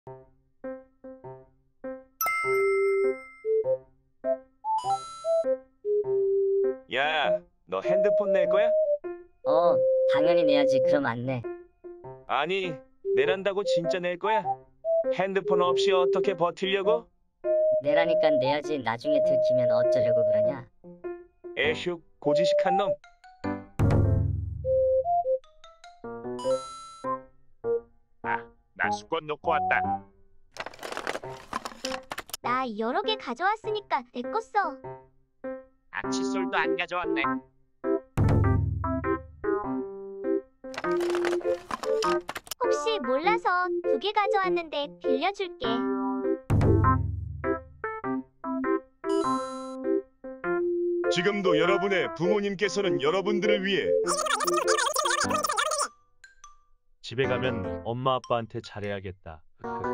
야, 너 핸드폰 낼 거야? 어, 당연히 내야지. 그럼 안 내. 아니, 내란다고 진짜 낼 거야? 핸드폰 없이 어떻게 버티려고? 내라니까 내야지. 나중에 들키면 어쩌려고 그러냐? 에휴, 고지식한 놈. 나 수건 놓고 왔다. 나 여러 개 가져왔으니까 내 거 써. 칫솔도 안 가져왔네. 혹시 몰라서 2개 가져왔는데 빌려줄게. 지금도 여러분의 부모님께서는 여러분들을 위해 집에 가면 엄마 아빠한테 잘해야겠다.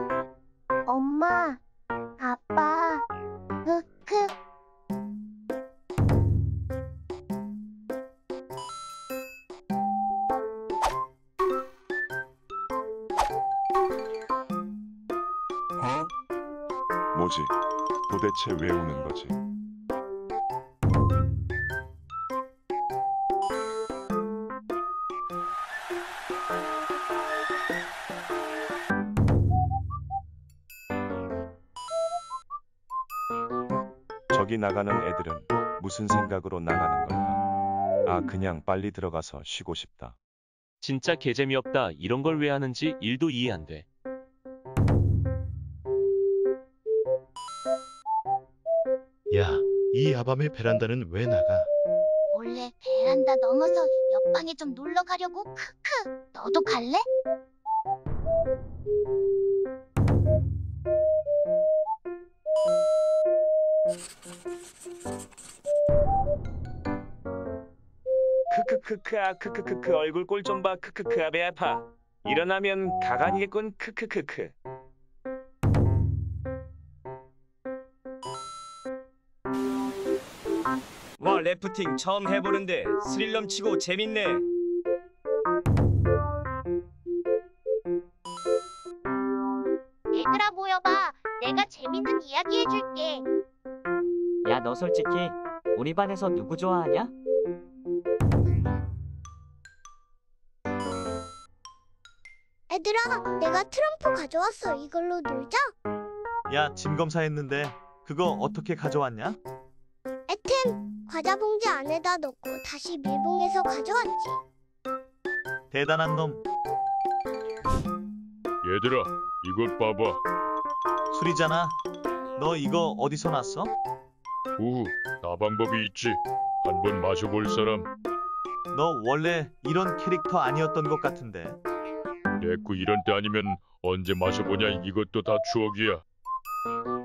엄마, 아빠, 흑흑. 뭐지? 도대체 왜 우는 거지? 저기 나가는 애들은 무슨 생각으로 나가는 걸까? 아, 그냥 빨리 들어가서 쉬고 싶다. 진짜 개재미없다. 이런 걸 왜 하는지 일도 이해 안 돼. 야, 이 야밤에 베란다는 왜 나가? 원래 베란다 넘어서 옆방에 좀 놀러 가려고. 크크. 너도 갈래? 크크크크 아 크크크크 얼굴 꼴 좀 봐. 크크크 아 배 아파. 일어나면 가관이겠군. 크크크크. 와, 래프팅 처음 해보는데 스릴 넘치고 재밌네. 얘들아 모여봐. 내가 재밌는 이야기 해줄게. 야, 너 솔직히 우리 반에서 누구 좋아하냐? 얘들아, 내가 트럼프 가져왔어. 이걸로 놀자. 야, 짐 검사했는데 그거 어떻게 가져왔냐? 에템, 과자 봉지 안에다 넣고 다시 밀봉해서 가져왔지. 대단한 놈. 얘들아, 이것 봐봐. 술이잖아. 너 이거 어디서 났어? 나 방법이 있지. 한번 마셔볼 사람. 너 원래 이런 캐릭터 아니었던 것 같은데. 내꾸 이런 때 아니면 언제 마셔보냐. 이것도 다 추억이야.